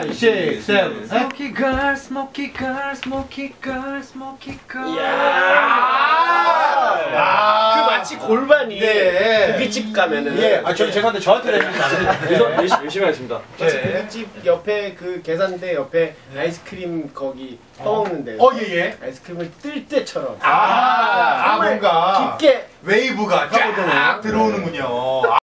6, 7. Smoky girl, smoky girl, smoky girl, smoky girl. 그 마치 골반이 네. 고깃집 가면은 예, 아, 죄송한데 저한테 내주면 안 돼요. 열심히 하겠습니다. 마치 네. 고깃집 옆에 그 계산대 옆에 아이스크림 거기 떠먹는데 예. 아이스크림을 뜰 때처럼 뭔가 깊게 웨이브가 쫙 들어오는군요.